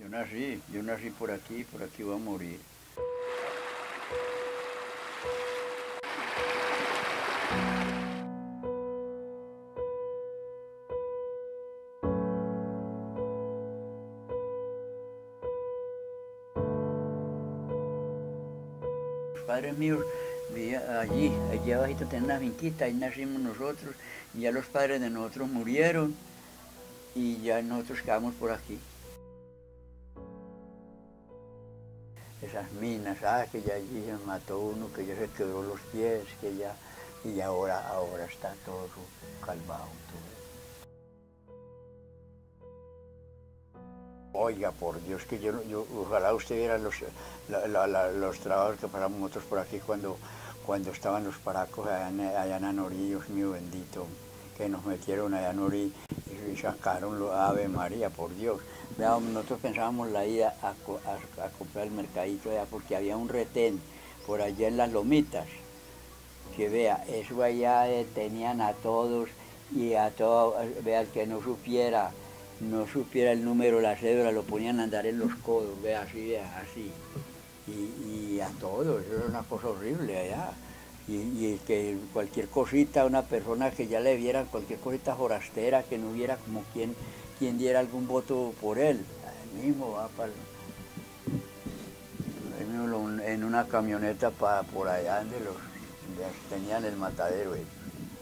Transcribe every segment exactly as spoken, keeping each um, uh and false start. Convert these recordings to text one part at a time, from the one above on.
Yo nací, yo nací por aquí, por aquí voy a morir. Los padres míos vivían allí, allí abajito tenían una finquita, ahí nacimos nosotros, y ya los padres de nosotros murieron, y ya nosotros quedamos por aquí. Esas minas, ah, que ya allí se mató uno, que ya se quebró los pies, que ya, y ahora, ahora está todo calmado. Todo. Oiga, por Dios, que yo, yo ojalá usted viera los, la, la, la, los trabajos que pasamos nosotros por aquí cuando, cuando estaban los paracos allá en, allá en Anorí, Dios mío bendito, que nos metieron allá en Anorí y, y sacaron los Ave María, por Dios. Veamos, nosotros pensábamos la ida a, a, a comprar el mercadito allá porque había un retén por allá en las lomitas, que vea, eso allá tenían a todos y a todos, vea, el que no supiera, no supiera el número, la cédula, lo ponían a andar en los codos, vea, así, vea, así. Y, y a todos, eso era una cosa horrible allá. Y, y que cualquier cosita, una persona que ya le vieran cualquier cosita forastera, que no hubiera como quien, quien diera algún voto por él, ahí mismo va para en una camioneta para por allá donde los donde tenían el matadero ellos.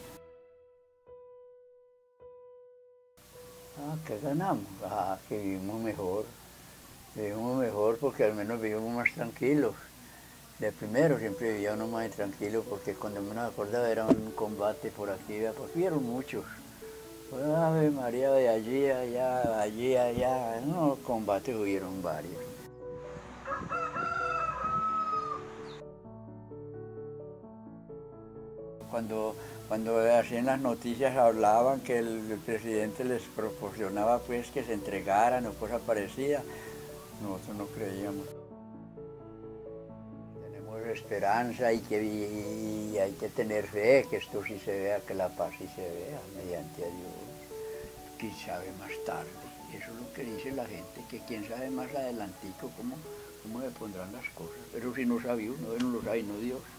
Ah, ¿qué ganamos? Ah, que vivimos mejor. Vivimos mejor porque al menos vivimos más tranquilos. De primero siempre vivía uno más tranquilo porque cuando me acordaba era un combate por aquí, pues vieron muchos. Pues, Ave María, de allí allá, allí allá, no, combates hubieron varios. Cuando, cuando hacían las noticias hablaban que el, el presidente les proporcionaba pues que se entregaran o cosa parecida, nosotros no creíamos. Tenemos esperanza y, que, y, y hay que tener fe, que esto sí se vea, que la paz sí se vea mediante a Dios. Quién sabe más tarde, eso es lo que dice la gente, que quién sabe más adelantico cómo, cómo se pondrán las cosas. Pero si no sabe uno, él no lo sabe, no Dios.